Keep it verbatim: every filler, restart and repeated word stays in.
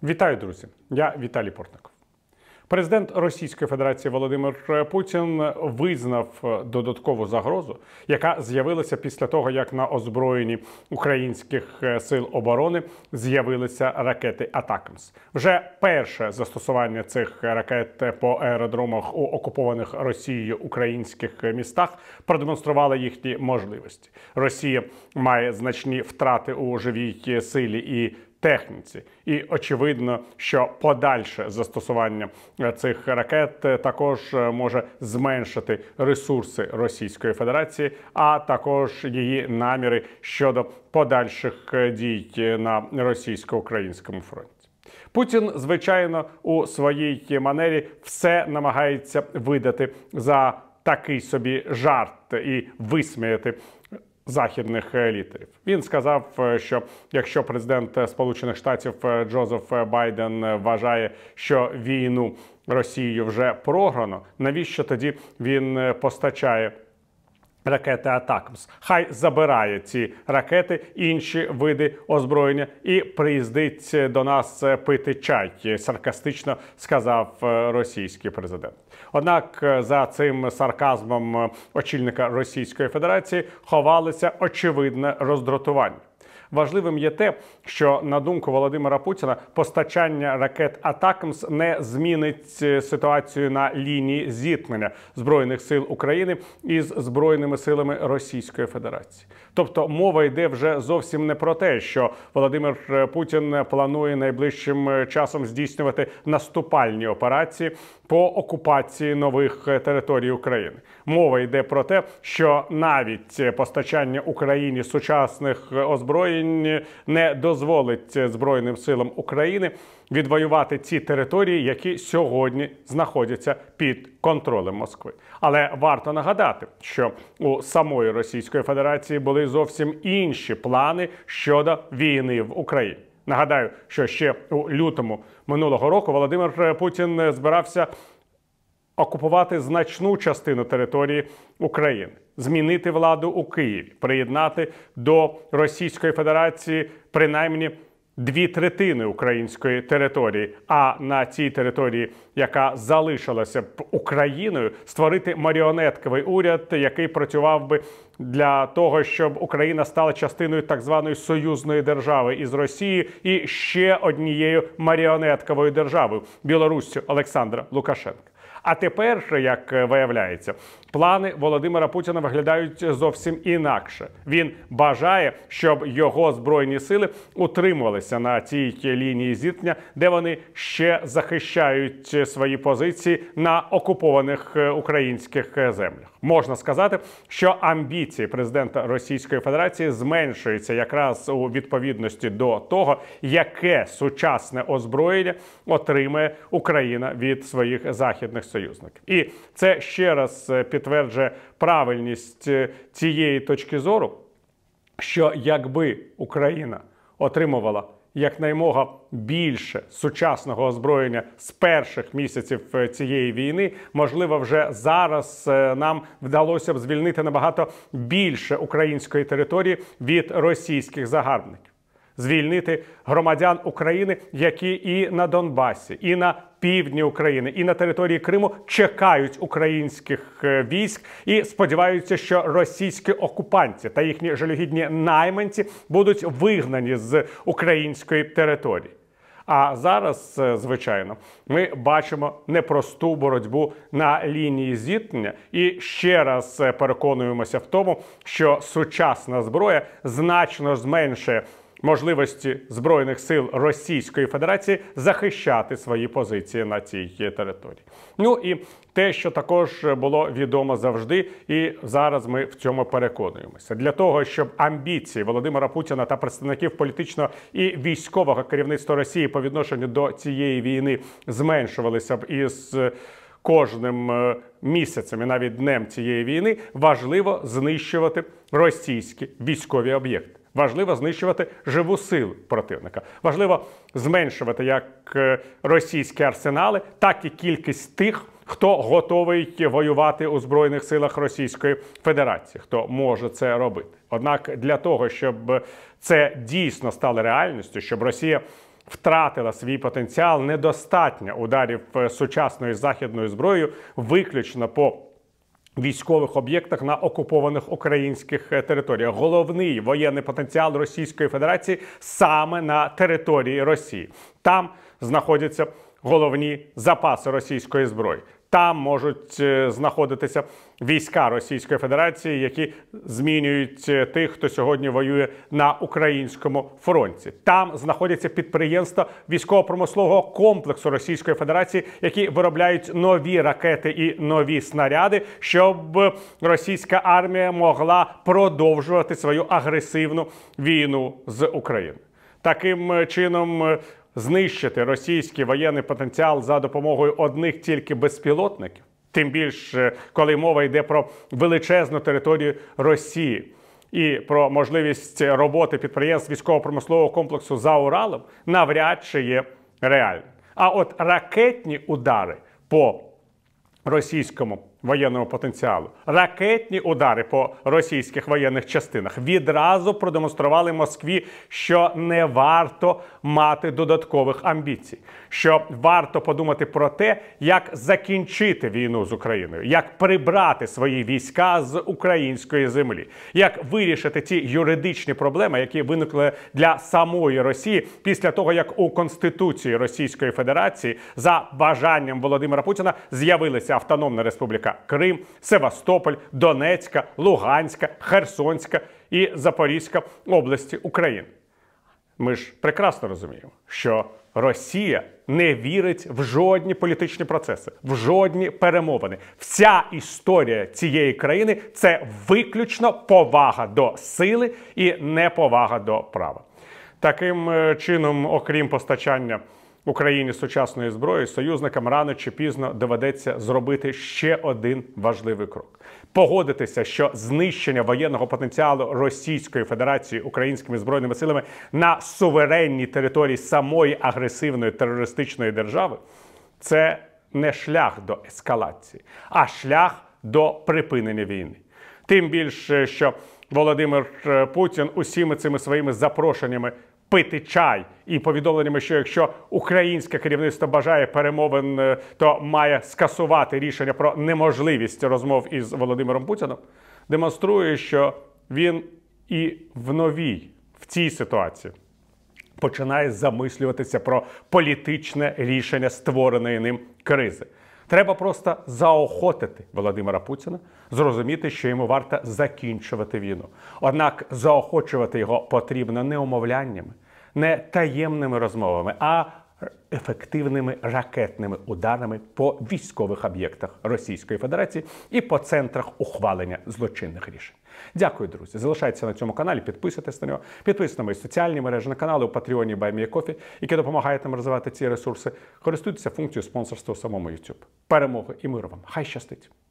Вітаю, друзі! Я Віталій Портников. Президент Російської Федерації Володимир Путін визнав додаткову загрозу, яка з'явилася після того, як на озброєнні українських сил оборони з'явилися ракети «Атакамс». Вже перше застосування цих ракет по аеродромах у окупованих Росією українських містах продемонструвало їхні можливості. Росія має значні втрати у живій силі і техніці. І очевидно, що подальше застосування цих ракет також може зменшити ресурси Російської Федерації, а також її наміри щодо подальших дій на російсько-українському фронті. Путін, звичайно, у своїй манері все намагається видати за такий собі жарт і висміяти західних лідерів. Він сказав, що якщо президент Сполучених Штатів Джозеф Байден вважає, що війну Росією вже програно, навіщо тоді він постачає ракети «Атакамс»? Хай забирає ці ракети, інші види озброєння і приїздить до нас пити чай, саркастично сказав російський президент. Однак за цим сарказмом очільника Російської Федерації ховалося очевидне роздратування. Важливим є те, що, на думку Володимира Путіна, постачання ракет «Атакамс» не змінить ситуацію на лінії зіткнення Збройних сил України із Збройними силами Російської Федерації. Тобто мова йде вже зовсім не про те, що Володимир Путін планує найближчим часом здійснювати наступальні операції по окупації нових територій України. Мова йде про те, що навіть постачання Україні сучасних озброєнь не дозволить Збройним силам України відвоювати ці території, які сьогодні знаходяться під контролем Москви. Але варто нагадати, що у самої Російської Федерації були зовсім інші плани щодо війни в Україні. Нагадаю, що ще у лютому минулого року Володимир Путін збирався окупувати значну частину території України, змінити владу у Києві, приєднати до Російської Федерації принаймні дві третини української території, а на цій території, яка залишилася б Україною, створити маріонетковий уряд, який працював би для того, щоб Україна стала частиною так званої союзної держави із Росією і ще однією маріонетковою державою – Білоруссю Олександра Лукашенка. А тепер, як виявляється, плани Володимира Путіна виглядають зовсім інакше. Він бажає, щоб його Збройні сили утримувалися на цій лінії зіткнення, де вони ще захищають свої позиції на окупованих українських землях. Можна сказати, що амбіції президента Російської Федерації зменшуються якраз у відповідності до того, яке сучасне озброєння отримає Україна від своїх західних союзників. І це ще раз підтверджує правильність цієї точки зору, що якби Україна отримувала якнаймога більше сучасного озброєння з перших місяців цієї війни, можливо, вже зараз нам вдалося б звільнити набагато більше української території від російських загарбників. Звільнити громадян України, які і на Донбасі, і на півдні України, і на території Криму чекають українських військ і сподіваються, що російські окупанти та їхні жалюгідні найманці будуть вигнані з української території. А зараз, звичайно, ми бачимо непросту боротьбу на лінії зіткнення і ще раз переконуємося в тому, що сучасна зброя значно зменшує можливості Збройних сил Російської Федерації захищати свої позиції на цій території. Ну і те, що також було відомо завжди, і зараз ми в цьому переконуємося. Для того, щоб амбіції Володимира Путіна та представників політичного і військового керівництва Росії по відношенню до цієї війни зменшувалися б із кожним місяцем і навіть днем цієї війни, важливо знищувати російські військові об'єкти. Важливо знищувати живу силу противника. Важливо зменшувати як російські арсенали, так і кількість тих, хто готовий воювати у Збройних силах Російської Федерації, хто може це робити. Однак для того, щоб це дійсно стало реальністю, щоб Росія втратила свій потенціал, недостатньо ударів сучасною західною зброєю виключно по військових об'єктах на окупованих українських територіях. Головний воєнний потенціал Російської Федерації саме на території Росії. Там знаходяться головні запаси російської зброї. Там можуть знаходитися війська Російської Федерації, які змінюють тих, хто сьогодні воює на українському фронті. Там знаходяться підприємства військово-промислового комплексу Російської Федерації, які виробляють нові ракети і нові снаряди, щоб російська армія могла продовжувати свою агресивну війну з Україною. Таким чином, знищити російський воєнний потенціал за допомогою одних тільки безпілотників, тим більше, коли мова йде про величезну територію Росії і про можливість роботи підприємств військово-промислового комплексу за Уралом, навряд чи є реальним. А от ракетні удари по російському воєнному потенціалу, ракетні удари по російських воєнних частинах відразу продемонстрували Москві, що не варто мати додаткових амбіцій, що варто подумати про те, як закінчити війну з Україною, як прибрати свої війська з української землі, як вирішити ті юридичні проблеми, які виникли для самої Росії після того, як у Конституції Російської Федерації за бажанням Володимира Путіна з'явилася Автономна Республіка Крим, Севастополь, Донецька, Луганська, Херсонська і Запорізька області України. Ми ж прекрасно розуміємо, що Росія не вірить в жодні політичні процеси, в жодні перемовини. Вся історія цієї країни – це виключно повага до сили і неповага до права. Таким чином, окрім постачання Україні сучасної зброї, союзникам рано чи пізно доведеться зробити ще один важливий крок. Погодитися, що знищення воєнного потенціалу Російської Федерації українськими збройними силами на суверенній території самої агресивної терористичної держави – це не шлях до ескалації, а шлях до припинення війни. Тим більше, що Володимир Путін усіми цими своїми запрошеннями пити чай і повідомленнями, що якщо українське керівництво бажає перемовин, то має скасувати рішення про неможливість розмов із Володимиром Путіним, демонструє, що він і в новій, в цій ситуації починає замислюватися про політичне рішення створеної ним кризи. Треба просто заохотити Володимира Путіна, зрозуміти, що йому варто закінчувати війну. Однак заохочувати його потрібно не умовляннями, не таємними розмовами, а ефективними ракетними ударами по військових об'єктах Російської Федерації і по центрах ухвалення злочинних рішень. Дякую, друзі. Залишайтеся на цьому каналі, підписуйтесь на нього, підписуйтесь на мої соціальні мережі, на канали у Patreon і BuyMeACoffee, які допомагають нам розвивати ці ресурси. Користуйтеся функцією спонсорства у самому YouTube. Перемоги і миру вам. Хай щастить!